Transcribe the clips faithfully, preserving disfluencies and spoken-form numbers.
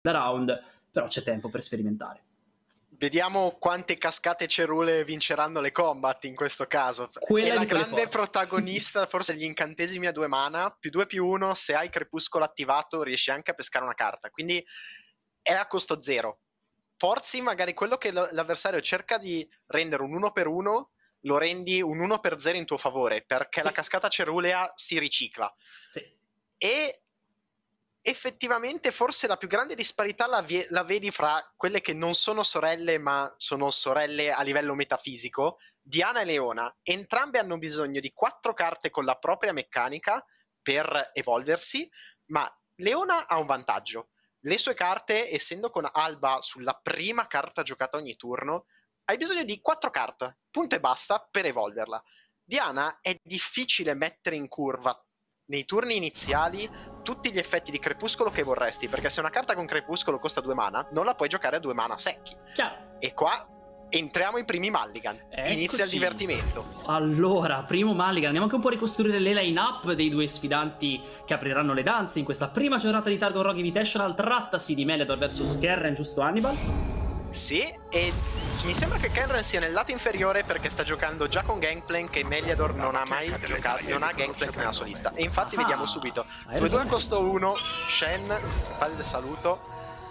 da round, però c'è tempo per sperimentare. Vediamo quante cascate cerule vinceranno le combat in questo caso. Quella è la di quelle grande forti. protagonista, forse gli incantesimi a due mana, più due più uno, se hai crepuscolo attivato riesci anche a pescare una carta, quindi è a costo zero. Forzi magari quello che l'avversario cerca di rendere un uno per uno, lo rendi un uno per zero in tuo favore, perché Sì. la cascata cerulea si ricicla. Sì. E effettivamente forse la più grande disparità la, la vedi fra quelle che non sono sorelle ma sono sorelle a livello metafisico, Diana e Leona. Entrambe hanno bisogno di quattro carte con la propria meccanica per evolversi, ma Leona ha un vantaggio: le sue carte, essendo con Alba sulla prima carta giocata ogni turno, hai bisogno di quattro carte, punto e basta, per evolverla. Diana è difficile mettere in curva nei turni iniziali tutti gli effetti di crepuscolo che vorresti, perché se una carta con crepuscolo costa due mana non la puoi giocare a due mana secchi. Chiaro. E qua entriamo in primi mulligan. Eccoci. Inizia il divertimento. Allora, primo mulligan, andiamo anche un po' a ricostruire le line-up dei due sfidanti che apriranno le danze in questa prima giornata di Targon Rogue Invitational. Trattasi di Meliador versus Kerren, giusto Hannibal? Sì, e mi sembra che Kerren sia nel lato inferiore perché sta giocando già con Gangplank e Meliador non ha mai giocato, non ha Gangplank nella sua lista. E infatti ah, vediamo subito. due due a costo uno, Shen fa il saluto.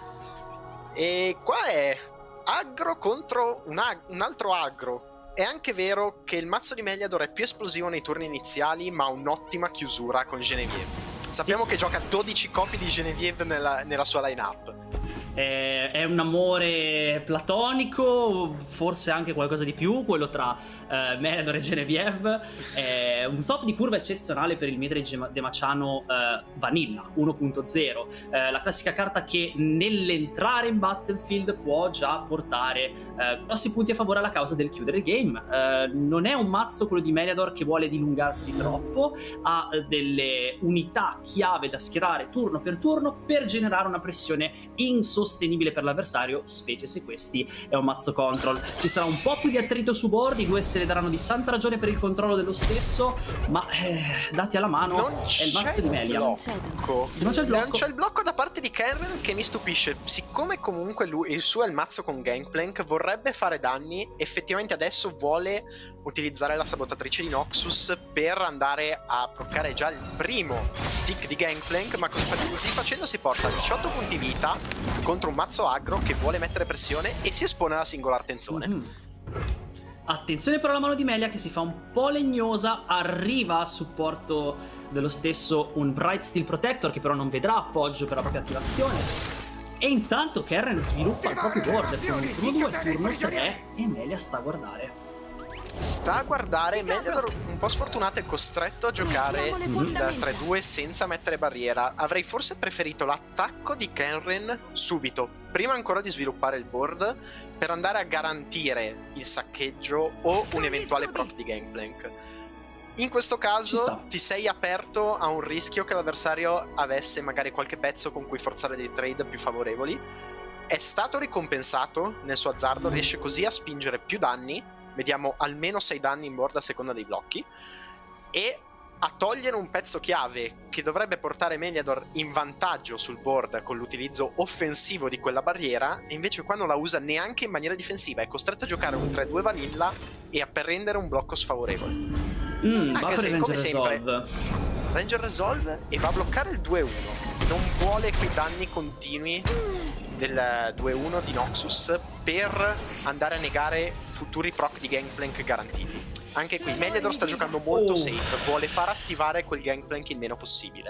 E qua è aggro contro un, ag un altro aggro. È anche vero che il mazzo di Meliador è più esplosivo nei turni iniziali, ma ha un'ottima chiusura con Genevieve. Sappiamo sì. che gioca dodici copie di Genevieve nella, nella sua line-up. È un amore platonico, forse anche qualcosa di più, quello tra uh, Meliador e Genevieve. È un top di curva eccezionale per il midrange demaciano uh, Vanilla uno punto zero, uh, la classica carta che nell'entrare in Battlefield può già portare uh, grossi punti a favore alla causa del chiudere il game. Uh, non è un mazzo, quello di Meliador, che vuole dilungarsi troppo, ha uh, delle unità chiave da schierare turno per turno per generare una pressione insostenibile sostenibile per l'avversario, specie se questi è un mazzo control. Ci sarà un po' più di attrito su board, i due se ne daranno di santa ragione per il controllo dello stesso, ma eh, dati alla mano non è il mazzo di Melia. Non c'è il blocco. Non c'è il blocco da parte di Kerren, che mi stupisce. Siccome comunque lui, il suo è il mazzo con Gangplank, vorrebbe fare danni, effettivamente adesso vuole utilizzare la sabotatrice di Noxus per andare a bloccare già il primo stick di Gangplank, ma così facendo si porta a diciotto punti vita contro un mazzo aggro che vuole mettere pressione e si espone alla singolar tensione. Mm. Attenzione però alla mano di Melia, che si fa un po' legnosa, arriva a supporto dello stesso un Bright Steel Protector, che però non vedrà appoggio per la propria attivazione. E intanto Kerren sviluppa il proprio board con il turno due, turno tre, e Melia sta a guardare. Sta a guardare, Meliador un po' sfortunato è costretto a giocare il tre due senza mettere barriera. Avrei forse preferito l'attacco di Kerren subito, prima ancora di sviluppare il board, per andare a garantire il saccheggio o un eventuale proc di Gangplank. In questo caso ti sei aperto a un rischio che l'avversario avesse magari qualche pezzo con cui forzare dei trade più favorevoli. È stato ricompensato nel suo azzardo, riesce così a spingere più danni. Vediamo almeno sei danni in board a seconda dei blocchi, e a togliere un pezzo chiave che dovrebbe portare Meliador in vantaggio sul board con l'utilizzo offensivo di quella barriera, e invece qua non la usa neanche in maniera difensiva, è costretto a giocare un tre due vanilla e a prendere un blocco sfavorevole. Mm, Anche va se, per come Ranger sempre, Resolve. Ranger Resolve, e va a bloccare il due uno. Non vuole quei danni continui del due uno di Noxus per andare a negare futuri proc di Gangplank garantiti. Anche qui Meliador sta giocando molto oh. safe, vuole far attivare quel Gangplank il meno possibile.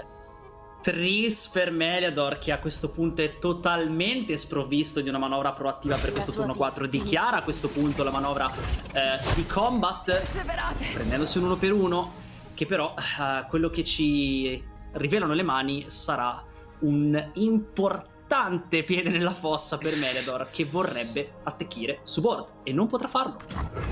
Tris per Meliador, che a questo punto è totalmente sprovvisto di una manovra proattiva per questo turno quattro. Dichiara a questo punto la manovra eh, di combat, prendendosi un uno per uno, che però eh, quello che ci rivelano le mani sarà un importante tante piede nella fossa per Meliador, che vorrebbe attecchire su board e non potrà farlo.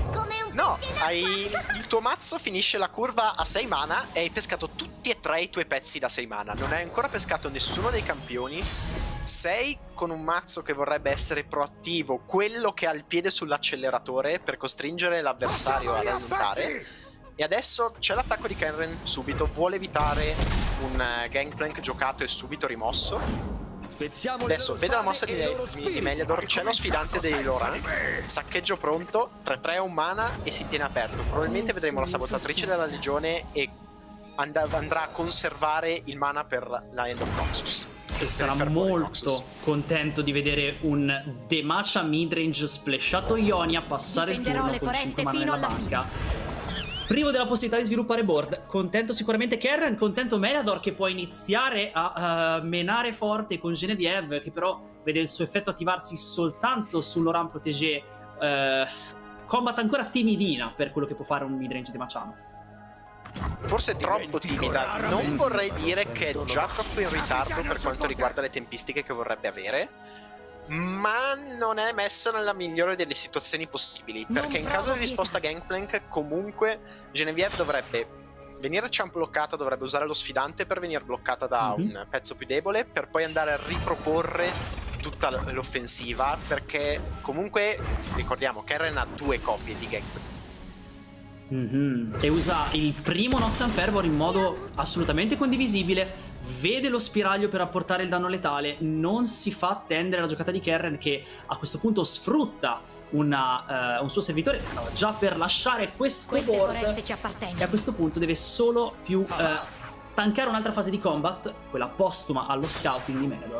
No, hai... il tuo mazzo finisce la curva a sei mana e hai pescato tutti e tre i tuoi pezzi da sei mana. Non hai ancora pescato nessuno dei campioni. Sei con un mazzo che vorrebbe essere proattivo, quello che ha il piede sull'acceleratore per costringere l'avversario ad allungare. E adesso c'è l'attacco di Kerren subito, vuole evitare un uh, Gangplank giocato e subito rimosso. Adesso vede la mossa di, di Meliador, c'è lo sfidante dei Loran, saccheggio pronto, tre tre un mana e si tiene aperto. Probabilmente vedremo la sabotatrice della legione e and andrà a conservare il mana per la End of Noxus. E sarà molto contento di vedere un Demacia midrange splashato Ionia passare il turno con cinque mana nella banca. Privo della possibilità di sviluppare board. Contento sicuramente Kerren, contento Meliador che può iniziare a uh, menare forte con Genevieve, che però vede il suo effetto attivarsi soltanto sull'Oran Protégé. Uh, combat ancora timidina per quello che può fare un midrange demaciano. Forse troppo timida. Non vorrei dire che è già troppo in ritardo per quanto riguarda le tempistiche che vorrebbe avere, ma non è messo nella migliore delle situazioni possibili, perché in caso di risposta Gangplank comunque Genevieve dovrebbe venire champ bloccata, dovrebbe usare lo sfidante per venire bloccata da mm-hmm. un pezzo più debole, per poi andare a riproporre tutta l'offensiva, perché comunque ricordiamo Kerren ha due copie di Gangplank. Mm-hmm. E usa il primo Noxian Fervor in modo assolutamente condivisibile. Vede lo spiraglio per apportare il danno letale. Non si fa attendere la giocata di Kerren, che a questo punto sfrutta una, uh, un suo servitore che stava già per lasciare questo board, e a questo punto deve solo più uh, tankare un'altra fase di combat, quella postuma allo scouting di Meliador.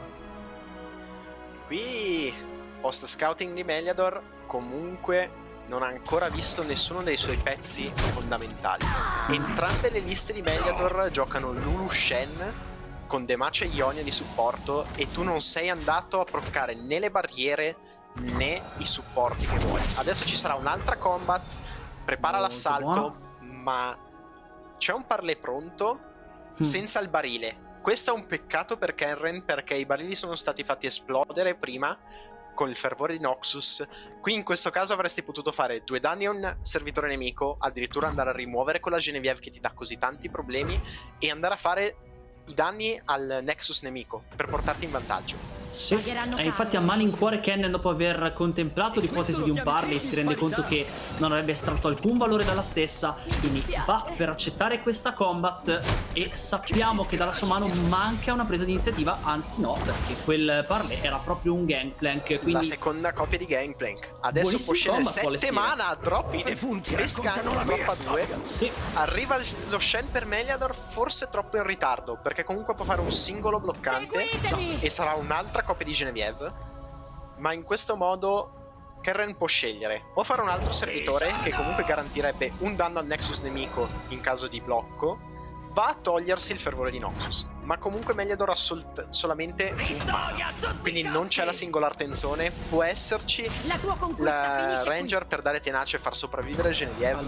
Qui post scouting di Meliador comunque non ha ancora visto nessuno dei suoi pezzi fondamentali. Entrambe le liste di Meliador giocano Lulu Shen con Demacia e Ionia di supporto, e tu non sei andato a proccare né le barriere né i supporti che vuoi. Adesso ci sarà un'altra combat, prepara l'assalto, ma c'è un parlé pronto mm. senza il barile. Questo è un peccato per Kerren, perché i barili sono stati fatti esplodere prima con il fervore di Noxus. Qui in questo caso avresti potuto fare due danni a un servitore nemico, addirittura andare a rimuovere quella Genevieve che ti dà così tanti problemi, e andare a fare i danni al Nexus nemico per portarti in vantaggio. Sì, e infatti a malincuore Kennen, dopo aver contemplato l'ipotesi di un parley, si rende conto che non avrebbe estratto alcun valore dalla stessa, quindi va per accettare questa combat, e sappiamo che dalla sua mano manca una presa di iniziativa, anzi no, perché quel parley era proprio un Gangplank, quindi... La seconda copia di Gangplank. Adesso può scendere sette mana, drop in pescano, droppa due. Sì. Arriva lo Shen per Meliador, forse troppo in ritardo, perché comunque può fare un singolo bloccante e sarà un'altra copia di Genevieve, ma in questo modo Kerren può scegliere: o fare un altro servitore che comunque garantirebbe un danno al Nexus nemico in caso di blocco, va a togliersi il fervore di Noxus, ma comunque Meliador ha sol solamente un mana, quindi non c'è la singolar tensione. Può esserci la, la Ranger per dare tenacia e far sopravvivere Genevieve,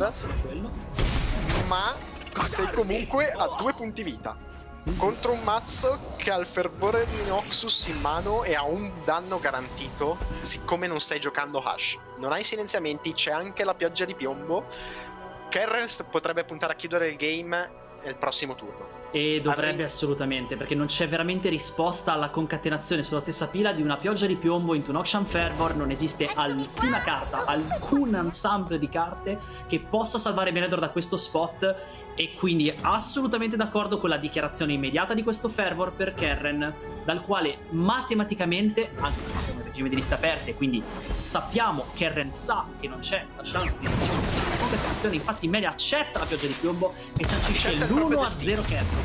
ma sei comunque a due punti vita contro un mazzo che ha il fervore di Noxus in mano e ha un danno garantito, siccome non stai giocando Hush. Non hai silenziamenti, c'è anche la pioggia di piombo. Kerren potrebbe puntare a chiudere il game nel prossimo turno. E dovrebbe assolutamente, perché non c'è veramente risposta alla concatenazione sulla stessa pila di una pioggia di piombo into Noxian Fervor. Non esiste alcuna carta, alcun ensemble di carte che possa salvare Meliador da questo spot, e quindi assolutamente d'accordo con la dichiarazione immediata di questo Fervor per Kerren, dal quale matematicamente, anche se siamo in regime di liste aperte, quindi sappiamo, Kerren sa che non c'è la chance di concatenazione, infatti Melia accetta la pioggia di piombo e sancisce l'uno a zero Kerren.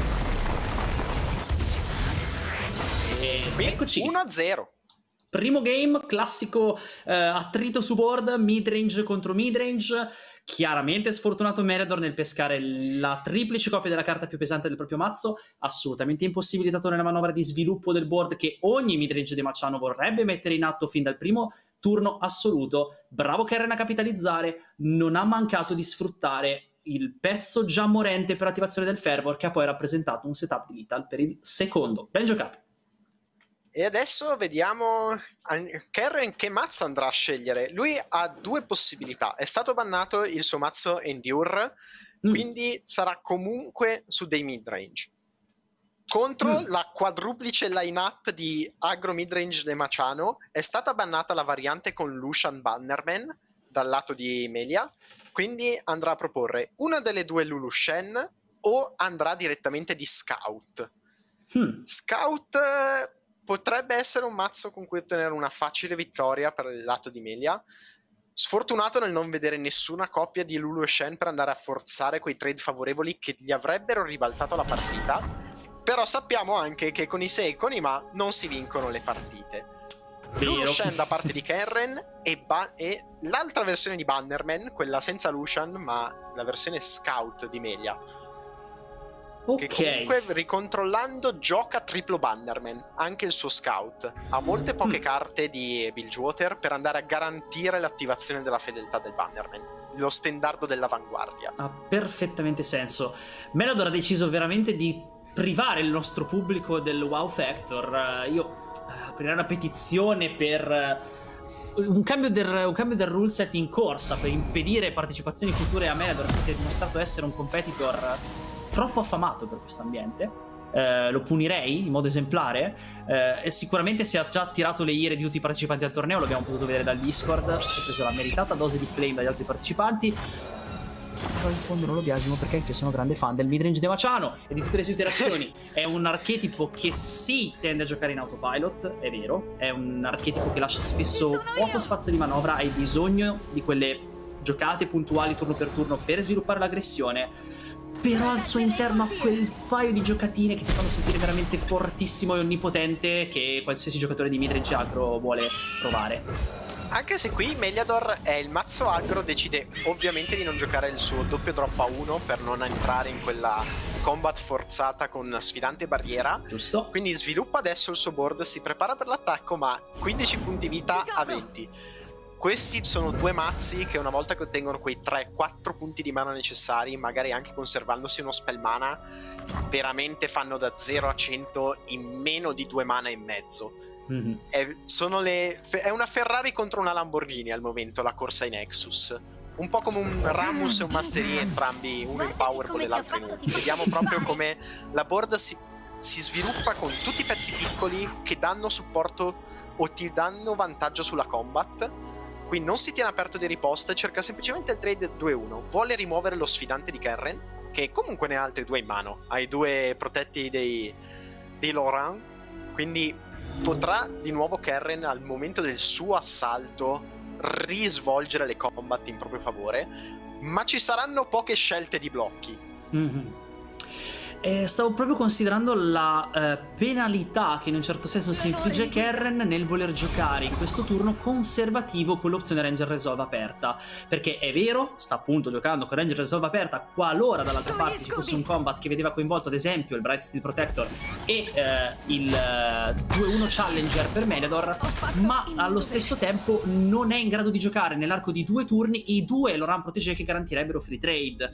E eccoci uno a zero. Primo game, classico eh, attrito su board, midrange contro midrange. Chiaramente sfortunato Meliador nel pescare la triplice copia della carta più pesante del proprio mazzo, assolutamente impossibilitato nella manovra di sviluppo del board che ogni midrange demaciano vorrebbe mettere in atto fin dal primo turno assoluto. Bravo Kerren a capitalizzare, non ha mancato di sfruttare il pezzo già morente per attivazione del Fervor, che ha poi rappresentato un setup di lethal per il secondo. Ben giocato. E adesso vediamo Kerren che mazzo andrà a scegliere. Lui ha due possibilità. È stato bannato il suo mazzo Endure, mm. quindi sarà comunque su dei midrange. Contro mm. la quadruplice line-up di agro midrange demaciano è stata bannata la variante con Lucian Bannerman dal lato di Melia, quindi andrà a proporre una delle due Lulu Shen o andrà direttamente di Scout. Mm. Scout... potrebbe essere un mazzo con cui ottenere una facile vittoria per il lato di Melia. Sfortunato nel non vedere nessuna coppia di Lulu e Shen per andare a forzare quei trade favorevoli che gli avrebbero ribaltato la partita. Però sappiamo anche che con i Se e con i Ma non si vincono le partite. Lulu Shen da parte di Kenren e, e l'altra versione di Bannerman, quella senza Lucian ma la versione Scout di Melia. Ok. Che comunque ricontrollando gioca triplo Bannerman, anche il suo Scout. Ha molte poche mm. carte di Bilgewater per andare a garantire l'attivazione della fedeltà del Bannerman, lo stendardo dell'avanguardia. Ha perfettamente senso. Melodor ha deciso veramente di privare il nostro pubblico del wow factor. Io uh, aprirei una petizione per uh, un, cambio del, un cambio del rule set in corsa per impedire partecipazioni future a Melodor, che si è dimostrato essere un competitor troppo affamato per questo ambiente. Eh, lo punirei in modo esemplare. Eh, e sicuramente si è già tirato le ire di tutti i partecipanti al torneo, lo abbiamo potuto vedere dal Discord. Si è preso la meritata dose di flame dagli altri partecipanti. Però in fondo non lo biasimo, perché anche io sono grande fan del midrange Demaciano e di tutte le sue iterazioni. È un archetipo che sì, tende a giocare in autopilot, è vero. È un archetipo che lascia spesso poco spazio di manovra. Hai bisogno di quelle giocate puntuali turno per turno per sviluppare l'aggressione. Però al suo interno ha quel paio di giocatine che ti fanno sentire veramente fortissimo e onnipotente, che qualsiasi giocatore di midrange aggro vuole provare. Anche se qui Meliador è il mazzo aggro, decide ovviamente di non giocare il suo doppio drop a uno per non entrare in quella combat forzata con sfidante barriera. Giusto. Quindi sviluppa adesso il suo board, si prepara per l'attacco, ma quindici punti vita a venti. Questi sono due mazzi che una volta che ottengono quei tre quattro punti di mana necessari, magari anche conservandosi uno spell mana, veramente fanno da zero a cento in meno di due mana e mezzo. Mm-hmm. è, sono le, è una Ferrari contro una Lamborghini al momento la corsa in Nexus. Un po' come un Rammus e un Mastery, entrambi, uno in powerball e l'altro in ulti. Vediamo proprio come la board si, si sviluppa con tutti i pezzi piccoli che danno supporto o ti danno vantaggio sulla combat. Qui non si tiene aperto di riposta, cerca semplicemente il trade due uno. Vuole rimuovere lo sfidante di Kenren, che comunque ne ha altri due in mano. Ha i due protetti dei, dei Loran, quindi potrà di nuovo Kenren al momento del suo assalto risvolgere le combat in proprio favore, ma ci saranno poche scelte di blocchi. Mm-hmm. Eh, stavo proprio considerando la eh, penalità che in un certo senso si infligge Kenren nel voler giocare in questo turno conservativo con l'opzione Ranger Resolve aperta, perché è vero, sta appunto giocando con Ranger Resolve aperta qualora dall'altra parte ci fosse un combat che vedeva coinvolto ad esempio il Bright Steel Protector e eh, il eh, due uno Challenger per Meliador, ma allo stesso tempo non è in grado di giocare nell'arco di due turni i due Loran Protégé che garantirebbero free trade.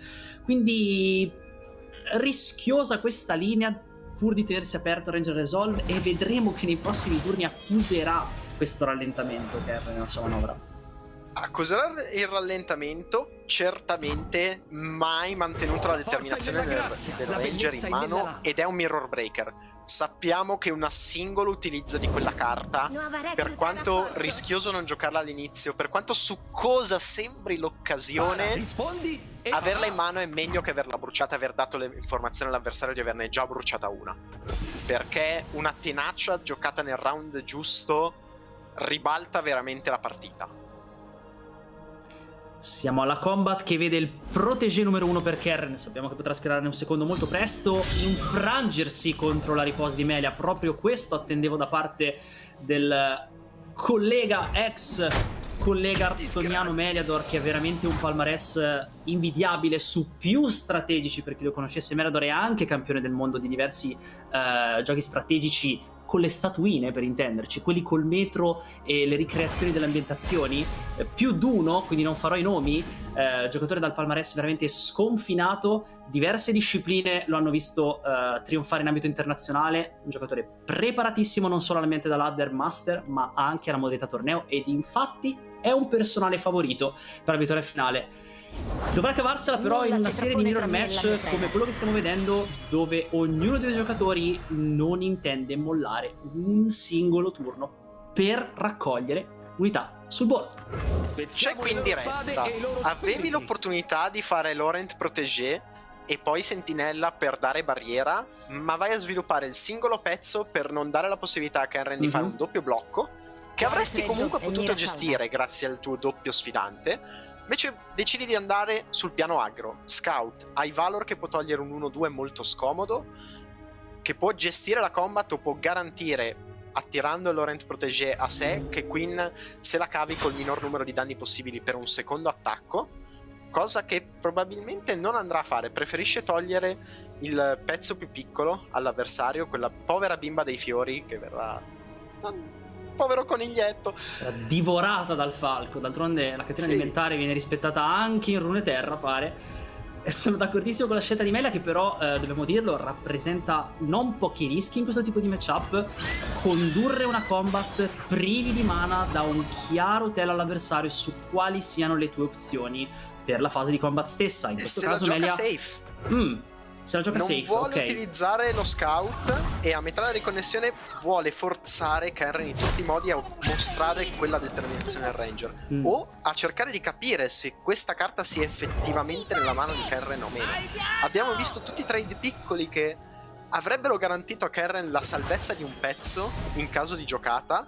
Quindi rischiosa questa linea pur di tenersi aperto Ranger Resolve, e vedremo che nei prossimi turni accuserà questo rallentamento che è nella sua manovra. Accuserà il rallentamento, certamente mai mantenuto la determinazione del, del Ranger in mano, ed è un Mirror Breaker. Sappiamo che un singolo utilizzo di quella carta, per quanto rischioso non giocarla all'inizio, per quanto succosa sembri l'occasione, averla in mano è meglio che averla bruciata, aver dato le informazioni all'avversario di averne già bruciata una, perché una tenacia giocata nel round giusto ribalta veramente la partita. Siamo alla combat che vede il protégé numero uno per Kenren. Sappiamo che potrà schierarne un secondo molto presto, infrangersi contro la riposta di Melia. Proprio questo attendevo da parte del collega, ex collega hearthstoniano Meliador, che ha veramente un palmarès invidiabile su più strategici. Per chi lo conoscesse, Meliador è anche campione del mondo di diversi uh, giochi strategici con le statuine, per intenderci, quelli col metro e le ricreazioni delle ambientazioni, eh, più d'uno, quindi non farò i nomi, eh, giocatore dal palmarès veramente sconfinato, diverse discipline lo hanno visto eh, trionfare in ambito internazionale, un giocatore preparatissimo non solo all'ambiente da ladder master, ma anche alla modalità torneo, ed infatti è un personale favorito per la vittoria finale. Dovrà cavarsela però in una serie di mirror match come quello che stiamo vedendo, dove ognuno dei due giocatori non intende mollare un singolo turno per raccogliere unità sul board. C'è qui in diretta, avevi l'opportunità di fare Laurent Protégé e poi sentinella per dare barriera, ma vai a sviluppare il singolo pezzo per non dare la possibilità a Kenren di mm-hmm. fare un doppio blocco, che avresti comunque potuto gestire grazie al tuo doppio sfidante. Invece decidi di andare sul piano aggro. Scout, hai Valor che può togliere un uno due molto scomodo, che può gestire la combat o può garantire, attirando il Laurent Protégé a sé, che Queen se la cavi col minor numero di danni possibili per un secondo attacco, cosa che probabilmente non andrà a fare. Preferisce togliere il pezzo più piccolo all'avversario, quella povera bimba dei fiori che verrà... Non... povero coniglietto, divorata dal falco. D'altronde la catena sì. alimentare viene rispettata anche in Runeterra, pare. E sono d'accordissimo con la scelta di Melia, che però, eh, dobbiamo dirlo, rappresenta non pochi rischi in questo tipo di matchup. Condurre una combat privi di mana dà un chiaro telo all'avversario su quali siano le tue opzioni per la fase di combat stessa. In questo se caso la Melia safe. Mm. Se la gioca non safe, vuole okay. utilizzare lo scout e a metà della riconnessione vuole forzare Kenren in tutti i modi a mostrare quella determinazione al ranger mm. o a cercare di capire se questa carta sia effettivamente nella mano di Kenren o meno. Abbiamo visto tutti i trade piccoli che avrebbero garantito a Kenren la salvezza di un pezzo in caso di giocata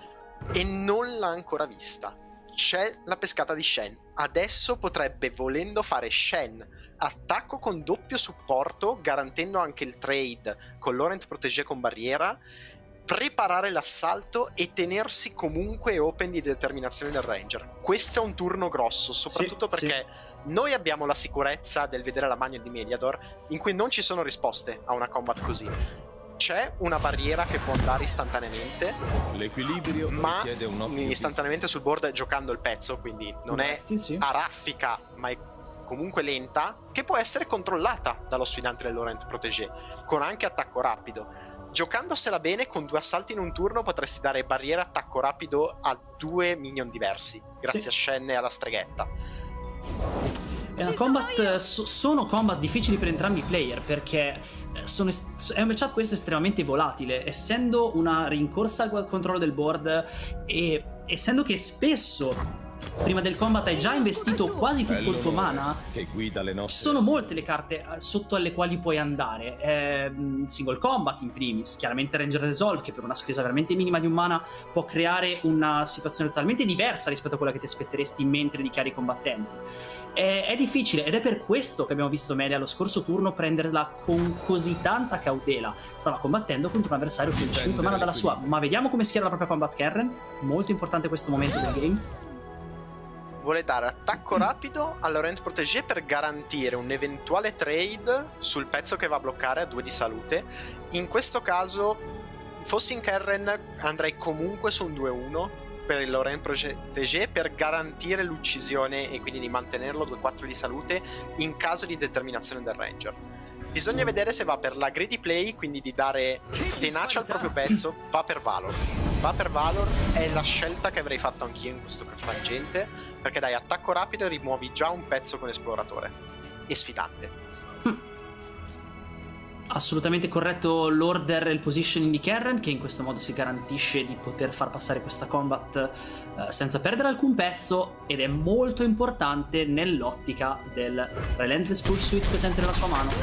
e non l'ha ancora vista. C'è la pescata di Shen. Adesso potrebbe, volendo, fare Shen attacco con doppio supporto, garantendo anche il trade con Laurent Protégé con barriera, preparare l'assalto e tenersi comunque open di determinazione del ranger. Questo è un turno grosso, soprattutto sì, perché sì. noi abbiamo la sicurezza del vedere la maglia di Meliador, in cui non ci sono risposte a una combat così. C'è una barriera che può andare istantaneamente, l'equilibrio ma richiede un istantaneamente sul board giocando il pezzo, quindi non è sì, sì. a raffica, ma è comunque lenta, che può essere controllata dallo sfidante del Laurent Protégé, con anche attacco rapido. Giocandosela bene, con due assalti in un turno potresti dare barriera e attacco rapido a due minion diversi, grazie sì. a Shen e alla streghetta. È una combat, so, sono combat difficili per entrambi i player, perché sono è un matchup questo estremamente volatile, essendo una rincorsa al controllo del board e essendo che spesso prima del combat hai già investito quasi tutto il tuo mana, che guida le nostre sono molte le carte sotto alle quali puoi andare. eh, Single combat in primis, chiaramente Ranger Resolve, che per una spesa veramente minima di un mana può creare una situazione totalmente diversa rispetto a quella che ti aspetteresti mentre dichiari i combattenti. È, è difficile, ed è per questo che abbiamo visto Melia lo scorso turno prenderla con così tanta cautela. Stava combattendo contro un avversario con cinque mana dalla sua, ma vediamo come schiera la propria combat Kenren. Molto importante questo momento del game. Vuole dare attacco rapido a Laurent Protégé per garantire un eventuale trade sul pezzo che va a bloccare a due di salute. In questo caso, fossi in Kenren, andrei comunque su un due uno per il Laurent Protégé per garantire l'uccisione e quindi di mantenerlo due quattro di salute in caso di determinazione del Ranger. Bisogna vedere se va per la greedy play, quindi di dare tenacia al proprio pezzo. Va per Valor. Va per Valor è la scelta che avrei fatto anch'io in questo frangente, perché dai attacco rapido e rimuovi già un pezzo con esploratore e sfidante. hm. Assolutamente corretto l'order e il positioning di Kenren, che in questo modo si garantisce di poter far passare questa combat eh, senza perdere alcun pezzo, ed è molto importante nell'ottica del Relentless Pursuit presente nella sua mano.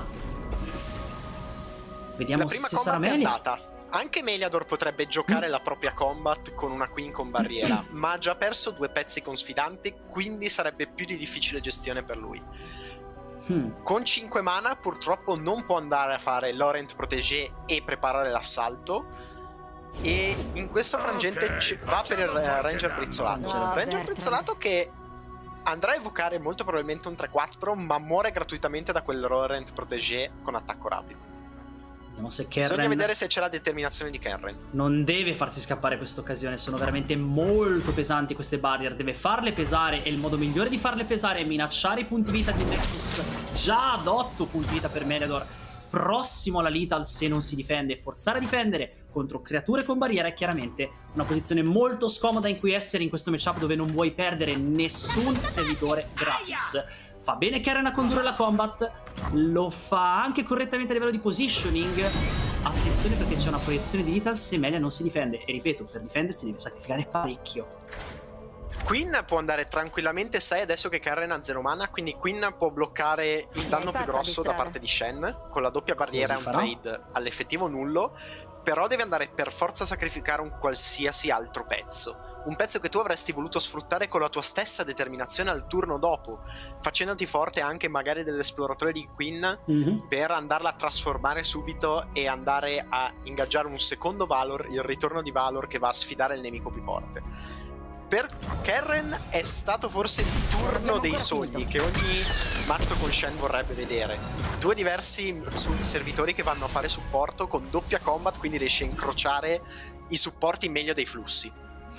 Vediamo la prima se combat sarà è Melia. andata. Anche Meliador potrebbe giocare mm. la propria combat con una queen con barriera, ma ha già perso due pezzi con sfidante, quindi sarebbe più di difficile gestione per lui. Hmm. Con cinque mana purtroppo non può andare a fare Laurent Protégé e preparare l'assalto, e in questo frangente okay, va per il Ranger Brizzolato. No, Ranger Brizzolato che andrà a evocare molto probabilmente un tre quattro, ma muore gratuitamente da quel Laurent Protégé con attacco rapido. Vediamo se Kenren... Bisogna vedere se c'è la determinazione di Kenren. Non deve farsi scappare questa occasione, sono veramente molto pesanti queste barrier, deve farle pesare, e il modo migliore di farle pesare è minacciare i punti vita di Nexus, già ad otto punti vita per Meliador, prossimo alla Lethal se non si difende, e forzare a difendere contro creature con barriera è chiaramente una posizione molto scomoda in cui essere in questo matchup, dove non vuoi perdere nessun servitore gratis. Fa bene Kenren a condurre la combat, lo fa anche correttamente a livello di positioning. Attenzione, perché c'è una proiezione di Lethal se Melia non si difende, e ripeto, per difendersi deve sacrificare parecchio. Queen può andare tranquillamente sei adesso che Karen ha zero mana, quindi Queen può bloccare il danno più grosso da parte di Shen con la doppia barriera e un trade all'effettivo nullo, però deve andare per forza a sacrificare un qualsiasi altro pezzo. Un pezzo che tu avresti voluto sfruttare con la tua stessa determinazione al turno dopo, facendoti forte anche magari dell'esploratore di Queen mm-hmm. per andarla a trasformare subito e andare a ingaggiare un secondo Valor, il ritorno di Valor che va a sfidare il nemico più forte. Per Karen è stato forse il turno dei sogni che ogni mazzo con Shen vorrebbe vedere. Due diversi servitori che vanno a fare supporto con doppia combat, quindi riesce a incrociare i supporti meglio dei flussi.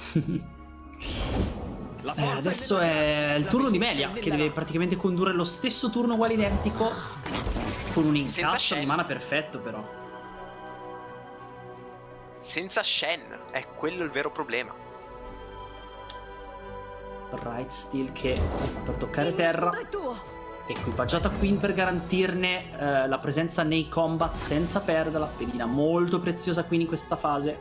Eh, adesso è il turno di Melia, che deve praticamente condurre lo stesso turno uguale identico, con un incasso di mana perfetto però. Senza Shen, è quello il vero problema. Bright Steel che sta per toccare terra, equipaggiata Queen per garantirne eh, la presenza nei combat senza perderla, pedina molto preziosa Queen in questa fase.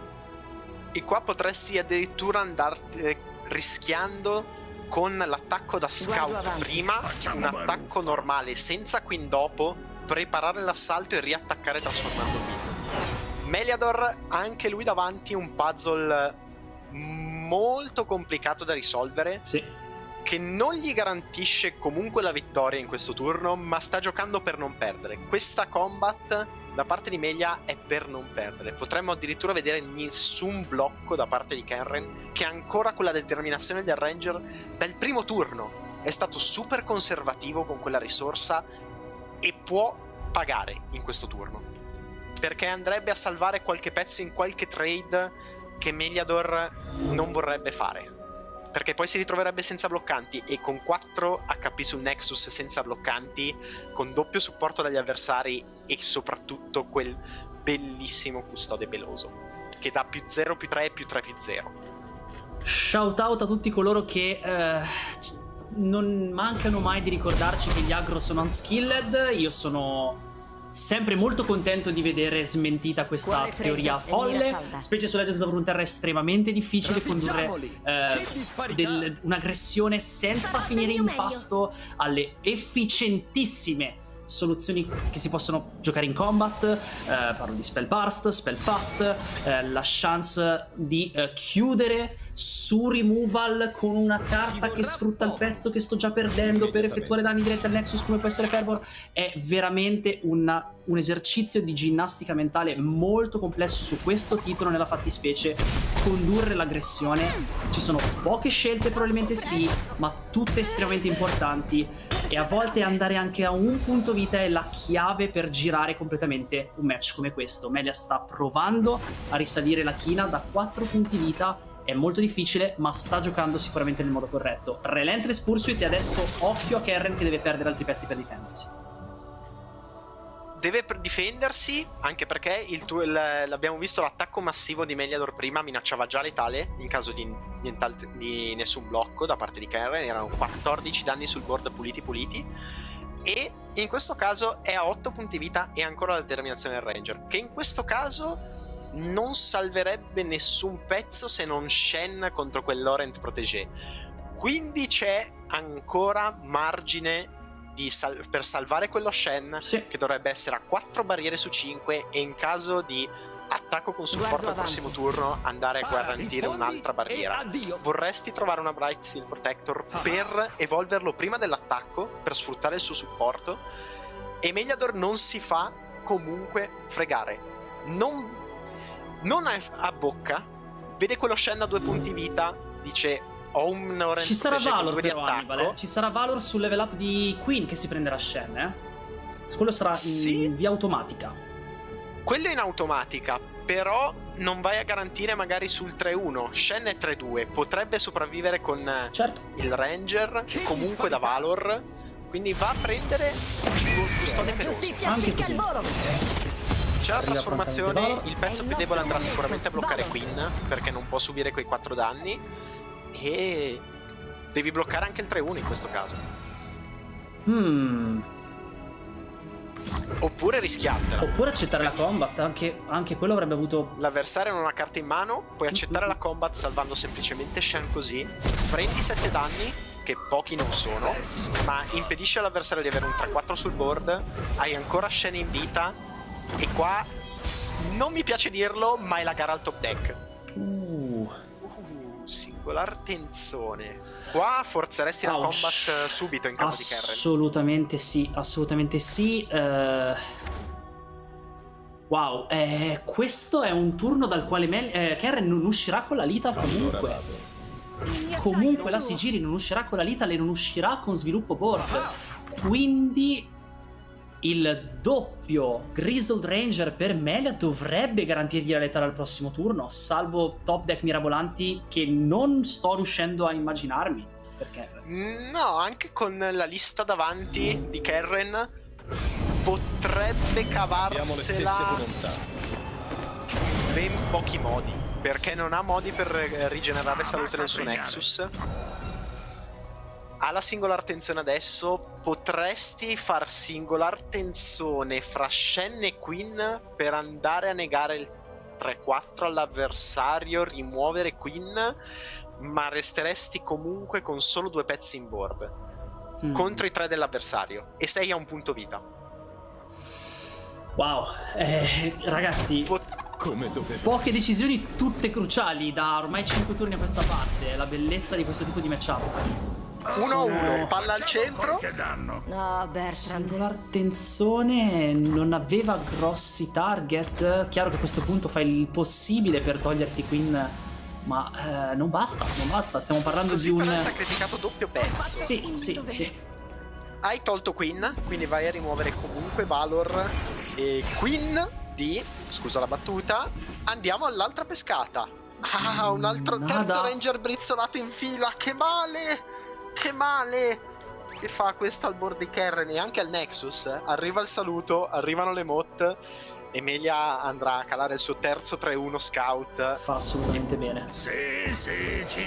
E qua potresti addirittura andare eh, rischiando con l'attacco da scout prima, un attacco normale senza Queen dopo, preparare l'assalto e riattaccare trasformando Queen. Meliador ha anche lui davanti un puzzle molto complicato da risolvere, sì. che non gli garantisce comunque la vittoria in questo turno, ma sta giocando per non perdere. Questa combat da parte di Melia è per non perdere. Potremmo addirittura vedere nessun blocco da parte di Karen, che ancora con la determinazione del Ranger dal primo turno è stato super conservativo con quella risorsa e può pagare in questo turno, perché andrebbe a salvare qualche pezzo in qualche trade che Meliador non vorrebbe fare, perché poi si ritroverebbe senza bloccanti, e con quattro H P sul Nexus senza bloccanti, con doppio supporto dagli avversari e soprattutto quel bellissimo custode peloso che dà più zero più tre più tre più zero. Shout out a tutti coloro che eh, non mancano mai di ricordarci che gli aggro sono unskilled. Io sono sempre molto contento di vedere smentita questa teoria folle, specie su Legends of Runeterra è estremamente difficile condurre eh, un'aggressione senza finire in pasto alle efficientissime soluzioni che si possono giocare in combat. eh, parlo di Spell Burst, Spell Fast, eh, la chance di eh, chiudere su removal con una carta che sfrutta il pezzo che sto già perdendo per effettuare danni diretti al Nexus, come può essere Fervor. È veramente una, un esercizio di ginnastica mentale molto complesso su questo titolo, nella fattispecie condurre l'aggressione. Ci sono poche scelte, probabilmente sì, ma tutte estremamente importanti, e a volte andare anche a un punto vita è la chiave per girare completamente un match come questo. Melia sta provando a risalire la china da quattro punti vita. È molto difficile, ma sta giocando sicuramente nel modo corretto. Relentless Pursuit, e adesso occhio a Karen che deve perdere altri pezzi per difendersi. Deve difendersi, anche perché il tuo, l'abbiamo visto, l'attacco massivo di Meliador prima minacciava già letale in caso di, di nessun blocco da parte di Karen. Erano quattordici danni sul board puliti puliti, e in questo caso è a otto punti vita e ancora la determinazione del Ranger, che in questo caso non salverebbe nessun pezzo se non Shen contro quel Laurent Protégé. Quindi c'è ancora margine di sal per salvare quello Shen, sì, che dovrebbe essere a quattro barriere su cinque, e in caso di attacco con supporto al prossimo turno andare a garantire un'altra barriera. Vorresti trovare una Bright Steel Protector per evolverlo prima dell'attacco, per sfruttare il suo supporto, e Meliador non si fa comunque fregare. Non Non ha a bocca, vede quello Shen a due punti vita, dice ho un Orange. Ci sarà Valor però, Annibale. Ci sarà Valor sul level up di Queen che si prenderà Shen, eh? Quello sarà sì, in via automatica. Quello in automatica, però non vai a garantire magari sul tre uno. Shen è tre due, potrebbe sopravvivere con certo. il Ranger, comunque da Valor, quindi va a prendere il custode peloso. Anche così. C'è la trasformazione, il pezzo più debole andrà sicuramente a bloccare Queen, perché non può subire quei quattro danni, e devi bloccare anche il tre uno in questo caso. Hmm. Oppure rischiartela. Oppure accettare la combat, anche, anche quello avrebbe avuto... L'avversario non ha carta in mano, puoi accettare la combat salvando semplicemente Shen così. Prendi sette danni, che pochi non sono, ma impedisce all'avversario di avere un tre quattro sul board. Hai ancora Shen in vita, e qua non mi piace dirlo, ma è la gara al top deck. Uh... Uh, singolar tenzone. Qua forzeresti Ouch. la combat subito in caso di Kerren. Assolutamente sì, assolutamente sì. Uh... Wow, eh, questo è un turno dal quale Mel eh, Kerren non uscirà con la Lethal comunque. Comunque la Sigiri non uscirà con la Lethal e non uscirà con sviluppo board. Quindi il doppio Grizzled Ranger per Melia dovrebbe garantirgli la Lethal al prossimo turno, salvo top deck mirabolanti che non sto riuscendo a immaginarmi per Kerren. No, anche con la lista davanti di Kerren potrebbe cavarsela in ben pochi modi, perché non ha modi per rigenerare salute nel suo Nexus. Ha la singolar tensione adesso, potresti far singolar tensione fra Shen e Queen per andare a negare il tre quattro all'avversario, rimuovere Queen, ma resteresti comunque con solo due pezzi in board mm. contro i tre dell'avversario e sei a un punto vita. Wow, eh, ragazzi, Pot- Come doveva. poche decisioni tutte cruciali da ormai cinque turni a questa parte, la bellezza di questo tipo di matchup. uno a uno, palla al centro. No, Bertrand. Singolar tenzone non aveva grossi target. Chiaro che a questo punto fai il possibile per toglierti Queen, ma eh, non basta, non basta. Stiamo parlando Così di un... però hai sacrificato doppio pezzo. Sì, sì, sì. Hai tolto Queen, quindi vai a rimuovere comunque Valor e Queen di, scusa la battuta, andiamo all'altra pescata. Ah, un altro Nada. terzo Ranger brizzolato in fila, che male, che male. Che fa questo al board di Kerren e anche al Nexus. Arriva il saluto, arrivano le Mot e Melia andrà a calare il suo terzo tre uno scout. Fa assolutamente bene. Sì, sì, ci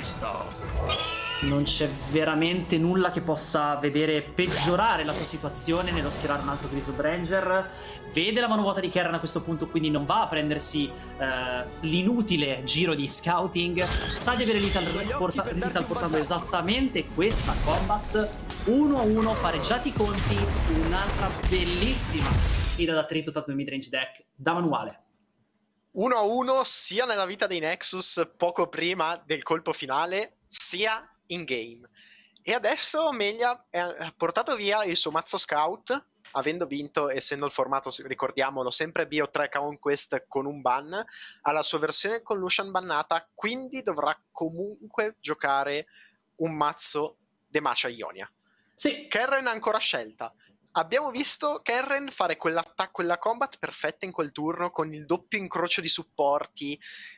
sto. Non c'è veramente nulla che possa vedere peggiorare la sua situazione nello schierare un altro Grizzled Ranger. Vede la mano vuota di Kerren a questo punto, quindi non va a prendersi eh, l'inutile giro di scouting. Sa di avere Lethal, porta Lethal portando esattamente questa combat. uno a uno, pareggiati i conti. Un'altra bellissima sfida da Tritotat nel midrange deck da manuale. uno a uno sia nella vita dei Nexus poco prima del colpo finale, sia in game. E adesso Melia ha portato via il suo mazzo scout, avendo vinto, essendo il formato, ricordiamolo, sempre Bio tre Conquest con un ban, ha la sua versione con Lucian bannata, quindi dovrà comunque giocare un mazzo Demacia Ionia. Sì. Kerren ha ancora scelta. Abbiamo visto Kerren fare quell'attacco, quella combat perfetta in quel turno, con il doppio incrocio di supporti,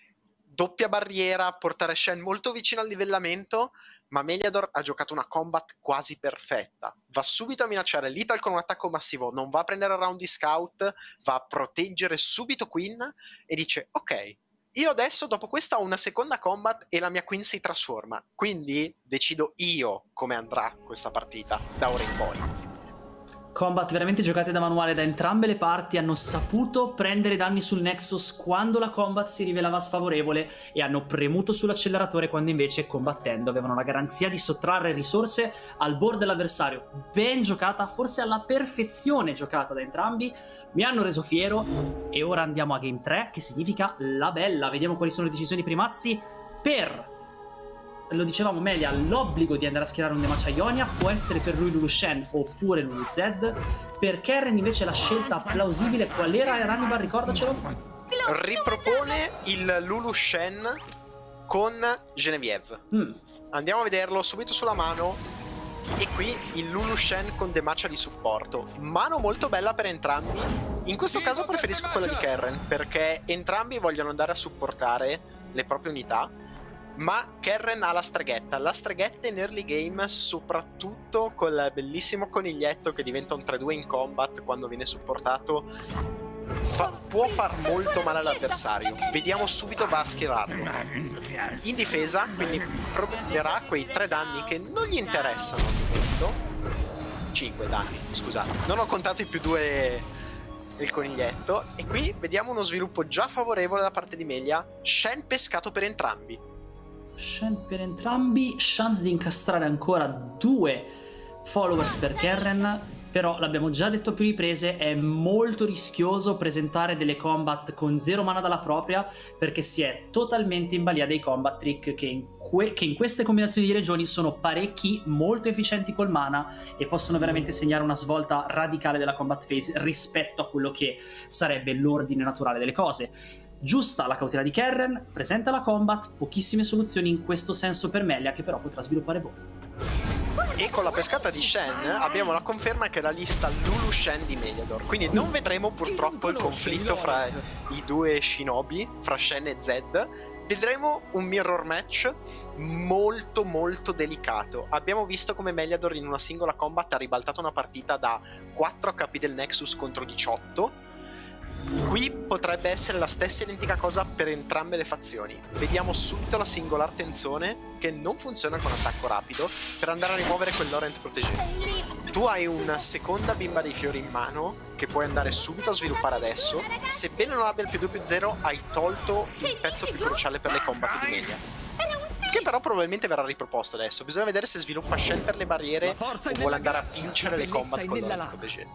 doppia barriera, portare Shen molto vicino al livellamento, ma Meliador ha giocato una combat quasi perfetta. Va subito a minacciare Lethal con un attacco massivo, non va a prendere il round di scout, va a proteggere subito Queen e dice ok, io adesso dopo questa ho una seconda combat e la mia Queen si trasforma, quindi decido io come andrà questa partita da ora in poi. Combat veramente giocate da manuale da entrambe le parti, hanno saputo prendere danni sul Nexus quando la combat si rivelava sfavorevole e hanno premuto sull'acceleratore quando invece, combattendo, avevano la garanzia di sottrarre risorse al board dell'avversario. Ben giocata, forse alla perfezione giocata da entrambi, mi hanno reso fiero e ora andiamo a game tre, che significa la bella. Vediamo quali sono le decisioni primazzi per... Lo dicevamo Melia, l'obbligo di andare a schierare un Demacia Ionia può essere per lui Lulu Shen oppure Lulu Zed. Per Kerren invece la scelta plausibile qual era? Rannibal, ricordacelo. Ripropone il Lulu Shen con Genevieve. Mm. Andiamo a vederlo subito sulla mano. E qui il Lulu Shen con Demacia di supporto. Mano molto bella per entrambi. In questo caso preferisco quella di Kerren, perché entrambi vogliono andare a supportare le proprie unità. Ma Kerren ha la streghetta, la streghetta in early game, soprattutto col bellissimo coniglietto che diventa un tre due in combat quando viene supportato, fa, può far molto male all'avversario. Vediamo subito, va a schierarlo in difesa, quindi proverà quei tre danni che non gli interessano al momento. cinque danni, scusate. Non ho contato i più due del coniglietto. E qui vediamo uno sviluppo già favorevole da parte di Melia. Shen pescato per entrambi. Shen per entrambi, chance di incastrare ancora due followers per Kerren. Però l'abbiamo già detto a più riprese, è molto rischioso presentare delle combat con zero mana dalla propria, perché si è totalmente in balia dei combat trick che in, que che in queste combinazioni di regioni sono parecchi, molto efficienti col mana e possono veramente segnare una svolta radicale della combat phase rispetto a quello che sarebbe l'ordine naturale delle cose. Giusta la cautela di Kerren, presenta la combat, pochissime soluzioni in questo senso per Melia, che però potrà sviluppare voi. E con la pescata di Shen abbiamo la conferma che è la lista Lulu Shen di Meliador. Quindi non vedremo purtroppo il conflitto fra i due shinobi, fra Shen e Zed. Vedremo un mirror match molto molto delicato. Abbiamo visto come Meliador in una singola combat ha ribaltato una partita da quattro H P del Nexus contro diciotto. Qui potrebbe essere la stessa identica cosa per entrambe le fazioni. Vediamo subito la singolar tenzone che non funziona con attacco rapido per andare a rimuovere quel Laurent Protégé. Tu hai una seconda bimba dei fiori in mano che puoi andare subito a sviluppare adesso. Sebbene non abbia il più due più zero, hai tolto il pezzo più cruciale per le combat di Melia, che però probabilmente verrà riproposto adesso. Bisogna vedere se sviluppa Shen per le barriere o vuole andare a vincere le combat con Laurent Protégé.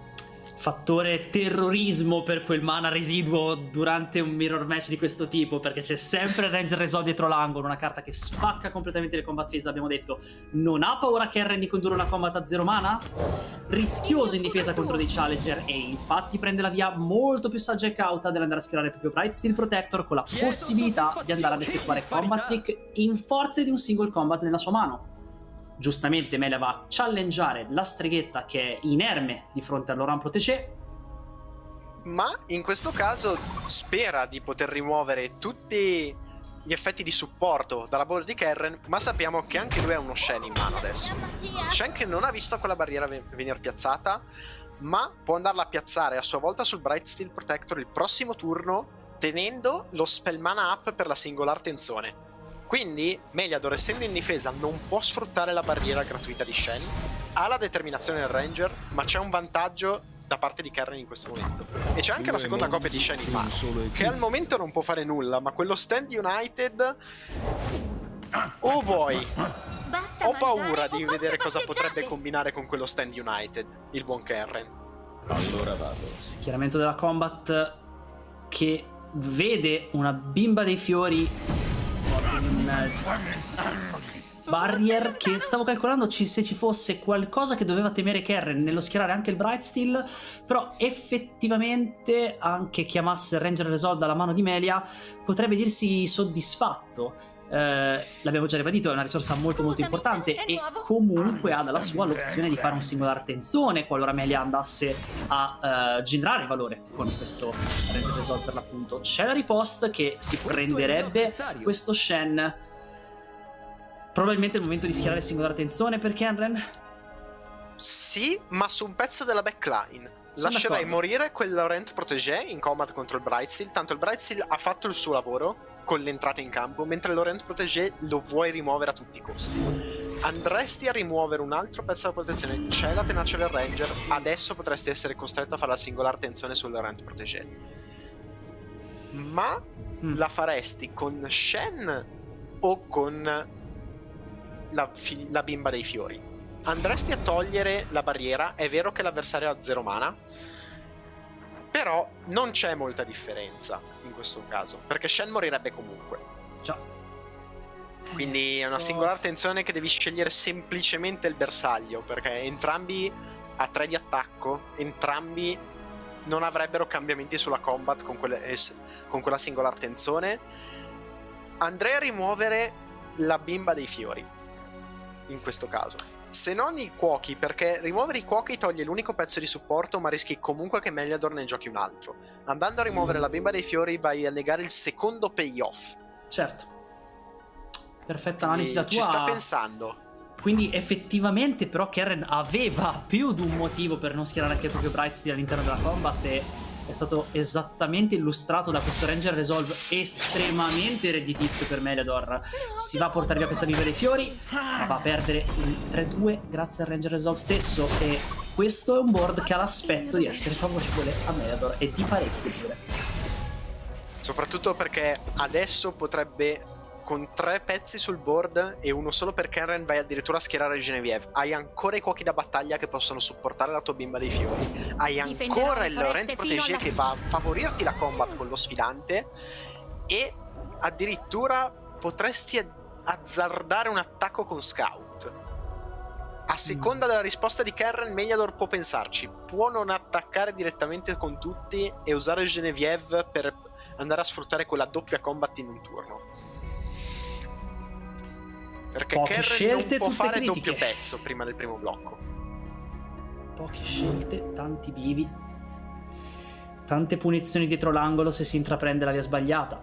Fattore terrorismo per quel mana residuo durante un mirror match di questo tipo, perché c'è sempre il Ranger Resolve dietro l'angolo, una carta che spacca completamente le combat phase, l'abbiamo detto. Non ha paura Kerren di condurre una combat a zero mana? Rischioso in difesa contro dei Challenger e infatti prende la via molto più saggia e cauta dell'andare a schierare proprio Bright Steel Protector con la possibilità di andare ad effettuare combat trick in forze di un single combat nella sua mano. Giustamente Melia va a challengare la streghetta che è inerme di fronte a Laurent Protégé, ma in questo caso spera di poter rimuovere tutti gli effetti di supporto dalla board di Kerren, ma sappiamo che anche lui ha uno Shen in mano adesso. Shen che non ha visto quella barriera venire piazzata, ma può andarla a piazzare a sua volta sul Bright Steel Protector il prossimo turno, tenendo lo spell mana up per la singolar tenzone. Quindi Meliador, essendo in difesa, non può sfruttare la barriera gratuita di Shen, ha la determinazione del Ranger, ma c'è un vantaggio da parte di Kerren in questo momento. E c'è anche la seconda copia di Shen in mano, che al momento non può fare nulla, ma quello Stand United... Oh boy! Ho paura di vedere cosa potrebbe combinare con quello Stand United, il buon Kerren. Allora vado. Schieramento della combat che vede una bimba dei fiori, un barrier che stavo calcolando se ci fosse qualcosa che doveva temere Kerren nello schierare anche il Bright Steel, però effettivamente anche chiamasse il Ranger Resolve dalla mano di Melia potrebbe dirsi soddisfatto. Eh, l'abbiamo già ribadito, è una risorsa molto molto importante e comunque ha dalla sua l'opzione di fare un singolar tenzone qualora Melia andasse a uh, generare valore con questo Ranger Resolve per l'appunto. C'è la ripost che si prenderebbe questo Shen. Probabilmente è il momento di schierare il singolar tenzone per Kerren. Sì, ma su un pezzo della backline. Lascerai morire quel Laurent Protégé in combat contro il Bright Steel, tanto il Bright Steel ha fatto il suo lavoro con l'entrata in campo, mentre il Laurent Protégé lo vuoi rimuovere a tutti i costi. Andresti a rimuovere un altro pezzo della protezione, c'è la tenacia del Ranger, adesso potresti essere costretto a fare la singolar tensione sul Laurent Protégé. Ma mm. la faresti con Shen o con la, la bimba dei fiori? Andresti a togliere la barriera, è vero che l'avversario ha zero mana, però non c'è molta differenza in questo caso, perché Shen morirebbe comunque. Già. Quindi è una singolar tensione che devi scegliere semplicemente il bersaglio, perché entrambi a tre di attacco, entrambi non avrebbero cambiamenti sulla combat con, quelle, con quella singolar tensione. Andrei a rimuovere la bimba dei fiori, in questo caso. Se non i cuochi, perché rimuovere i cuochi toglie l'unico pezzo di supporto, ma rischi comunque che Meliador ne giochi un altro. Andando a rimuovere la bimba dei fiori vai a negare il secondo payoff. Certo. Perfetta analisi da tua. Ci sta pensando. Quindi effettivamente però Kerren aveva più di un motivo per non schierare anche il proprio Bright Steel all'interno della combat e è stato esattamente illustrato da questo Ranger Resolve estremamente redditizio per Meliador. Si va a portare via questa bimba dei fiori, ma va a perdere il tre due grazie al Ranger Resolve stesso, e questo è un board che ha l'aspetto di essere favorevole a Meliador, e di parecchio pure. Soprattutto perché adesso potrebbe, con tre pezzi sul board e uno solo per Kenren, vai addirittura a schierare Genevieve. Hai ancora i cuochi da battaglia che possono supportare la tua bimba dei fiori. Hai ancora il Rend Protégé che va a favorirti la combat con lo sfidante. E addirittura potresti azzardare un attacco con Scout. A seconda della risposta di Kenren, Meliador può pensarci. Può non attaccare direttamente con tutti e usare Genevieve per andare a sfruttare quella doppia combat in un turno. Perché Poche Kenren scelte, non può fare critiche. doppio pezzo prima del primo blocco. Poche scelte, tanti bivi, tante punizioni dietro l'angolo se si intraprende la via sbagliata.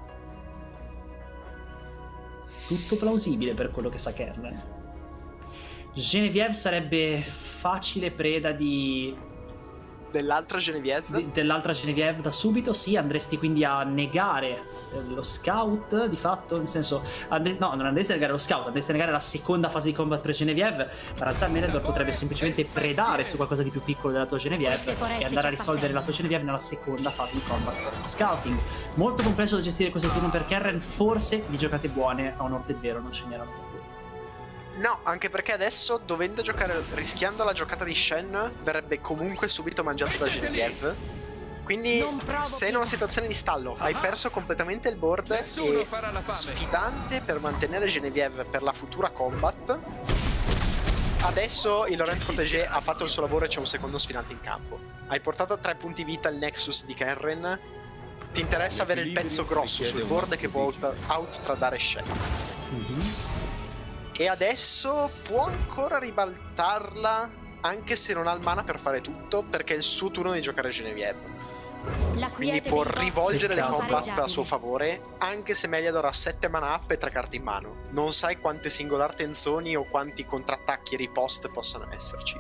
Tutto plausibile per quello che sa Kenren. Genevieve sarebbe facile preda di... Dell'altra Genevieve? dell'altra Genevieve da subito, sì. Andresti quindi a negare lo scout, di fatto, nel senso, andre... no, non andresti a negare lo scout, andresti a negare la seconda fase di combat per Genevieve. In realtà Meliador potrebbe semplicemente predare su qualcosa di più piccolo della tua Genevieve e andare a risolvere la tua Genevieve nella seconda fase di combat post scouting. Molto complesso da gestire questo turno per Kenren, forse di giocate buone a onor del vero non ce n'erano. No, anche perché adesso, dovendo giocare, rischiando la giocata di Shen, verrebbe comunque subito mangiato da Genevieve. Quindi, sei in una situazione di stallo, hai perso completamente il board e sfidante per mantenere Genevieve per la futura combat. Adesso il Laurent Protégé ha fatto il suo lavoro e c'è un secondo sfidante in campo. Hai portato a tre punti vita il Nexus di Kenren. Ti interessa avere il pezzo grosso sul board che può out- outtradare Shen. Mm-hmm. E adesso può ancora ribaltarla, anche se non ha il mana per fare tutto, perché è il suo turno di giocare Genevieve. Quindi può rivolgere le combat a suo favore, anche se Meliador ha sette mana up e tre carte in mano. Non sai quante singolar tenzoni o quanti contrattacchi e riposte possano esserci.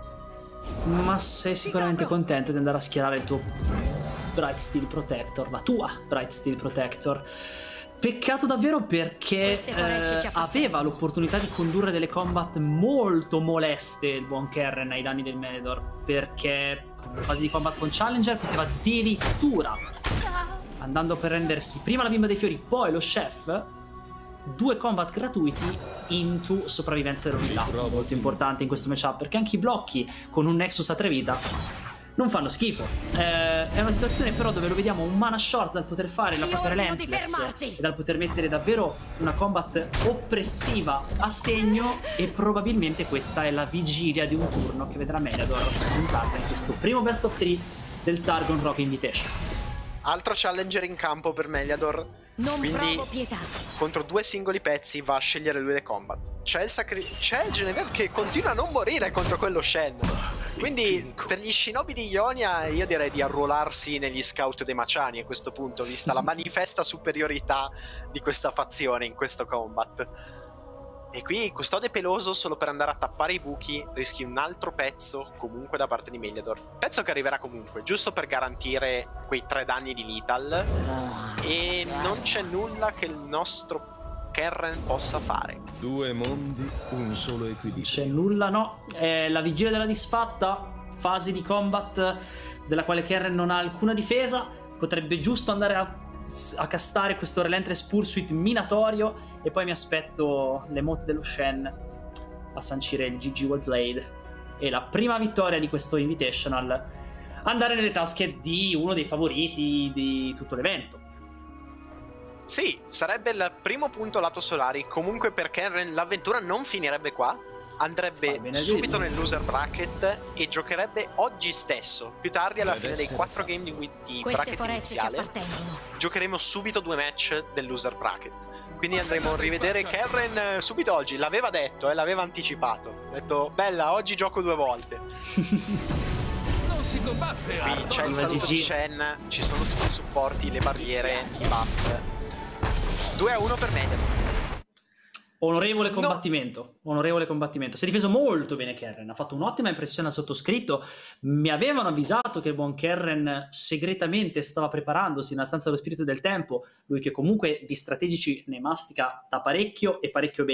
Ma sei sicuramente contento di andare a schierare il tuo Bright Steel Protector, la tua Bright Steel Protector. Peccato davvero, perché eh, aveva l'opportunità di condurre delle combat molto moleste il buon Kenren ai danni del Meliador, perché in fase di combat con Challenger poteva addirittura, andando per rendersi prima la bimba dei fiori poi lo chef, due combat gratuiti into sopravvivenza dell'unità. Molto importante in questo matchup, perché anche i blocchi con un Nexus a tre vita non fanno schifo. Eh, è una situazione però dove lo vediamo un mana short dal poter fare la propria Relentless e dal poter mettere davvero una combat oppressiva a segno, e probabilmente questa è la vigilia di un turno che vedrà Meliador spuntata in questo primo best of three del Targon Rock Invitation. Altro challenger in campo per Meliador. Non Quindi provo pietà. contro due singoli pezzi va a scegliere lui le combat. C'è il sacri- c'è il Genevieve che continua a non morire contro quello Shen. Quindi per gli shinobi di Ionia io direi di arruolarsi negli scout dei Maciani a questo punto, vista la manifesta superiorità di questa fazione in questo combat. E qui custode peloso solo per andare a tappare i buchi, rischi un altro pezzo comunque da parte di Meliador. Pezzo che arriverà comunque, giusto per garantire quei tre danni di lethal. E non c'è nulla che il nostro Kenren possa fare. Due mondi, un solo equilibrio. C'è nulla, no. È la vigilia della disfatta, fase di combat della quale Kenren non ha alcuna difesa. Potrebbe giusto andare a, a castare questo Relentless Pursuit minatorio, e poi mi aspetto l'emote dello Shen a sancire il G G well played e la prima vittoria di questo Invitational andare nelle tasche di uno dei favoriti di tutto l'evento. Sì, sarebbe il primo punto lato solari. Comunque per Kenren l'avventura non finirebbe qua. Andrebbe subito nel loser bracket e giocherebbe oggi stesso. Più tardi, alla fine dei quattro game di, di bracket iniziale, giocheremo subito due match del loser bracket. Quindi andremo a rivedere Kenren subito oggi. L'aveva detto, eh, l'aveva anticipato. Ha detto, bella, oggi gioco due volte. Non si combatte. Qui c'è il saluto di Shen, ci sono tutti i supporti, le barriere, i buff. due a uno per Meliador. Onorevole No. combattimento, onorevole combattimento. Si è difeso molto bene Kerren, ha fatto un'ottima impressione al sottoscritto. Mi avevano avvisato che il buon Kerren segretamente stava preparandosi nella stanza dello spirito del tempo, lui che comunque di strategici ne mastica da parecchio e parecchio bene.